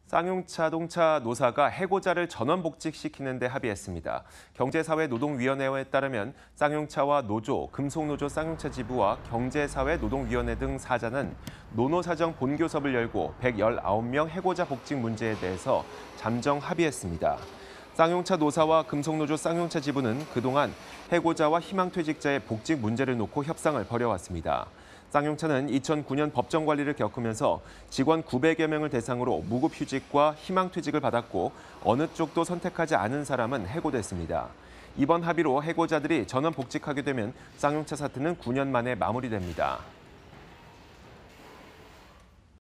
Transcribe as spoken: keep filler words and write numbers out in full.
쌍용자동차 노사가 해고자를 전원 복직시키는 데 합의했습니다. 경제사회노동위원회에 따르면 쌍용차와 노조, 금속노조 쌍용차 지부와 경제사회노동위원회 등 사자는 노노사정 본교섭을 열고 백십구 명 해고자 복직 문제에 대해서 잠정 합의했습니다. 쌍용차 노사와 금속노조 쌍용차 지부는 그동안 해고자와 희망퇴직자의 복직 문제를 놓고 협상을 벌여왔습니다. 쌍용차는 이천구 년 법정 관리를 겪으면서 직원 구백여 명을 대상으로 무급휴직과 희망퇴직을 받았고 어느 쪽도 선택하지 않은 사람은 해고됐습니다. 이번 합의로 해고자들이 전원 복직하게 되면 쌍용차 사태는 구 년 만에 마무리됩니다.